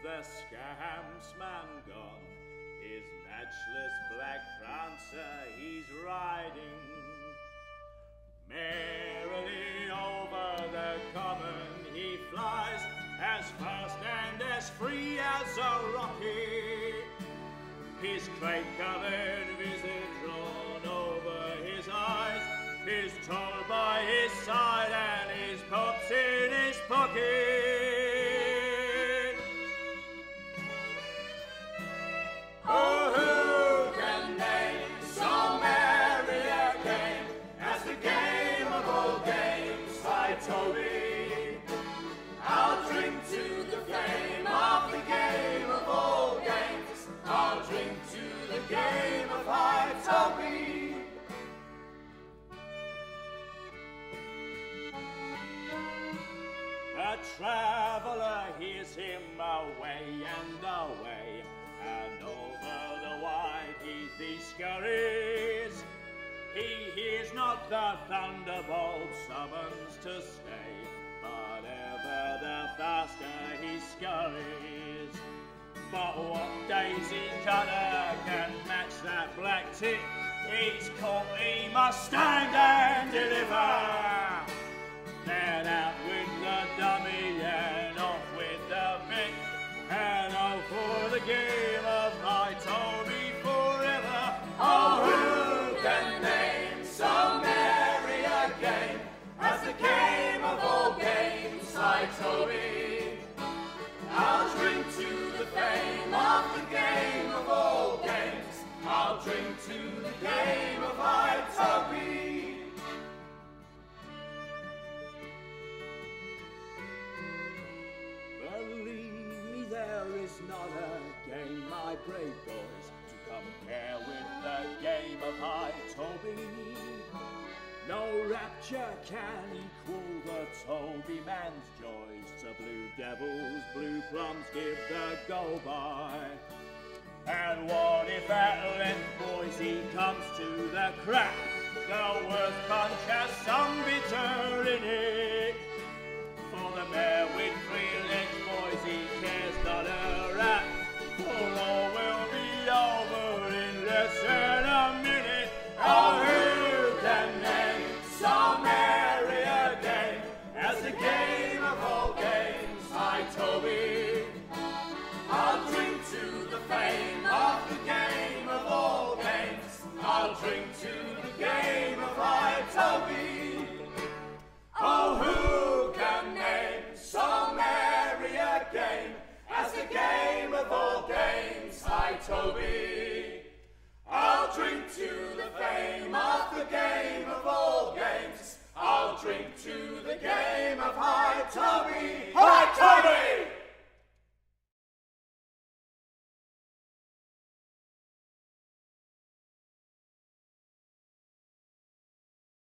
the scamps man gone, his matchless black prancer he's riding. Merrily over the common he flies, as fast and as free as a rocket. His clay-covered visage drawn over his eyes, his tool by his side and his pops in his pocket. Oh, who can name so merry a game as the game of all games by Toby? I'll drink to the fame of the game of all games. I'll drink to the game of high Toby. A traveller hears him away and away, and over the wide heath he scurries. He hears not the thunderbolt summons to stay, but ever the faster he scurries. But what daisy cutter can match that black tip? He's caught, he must stand and deliver. Then out with the dummy and off with the bit, and oh for the game of high Toby forever. Oh, who can name so merry a game as the game of all games, high Toby? I'll drink to the fame of the game of all games. I'll drink to the game of high Toby. Believe me, there is not a game, my brave boys, to compare with the game of high Toby. No rapture can equal the Toby man's joys. To blue devils, blue plums give the go-by. And what if at length, boys, he comes to the crack? The worst punch has some bitter in it. For the mare with 3 legs, boys, he cares not a rap. For all will be over in less than a minute. Oh, who can name so merry a game as the game of all games, high Toby? I'll drink to the fame of the game of all games. I'll drink to the game of high Toby. Oh, who can name so merry a game as the game of all games, high Toby? I'll drink to the fame of the game of all games. I'll drink to the game of high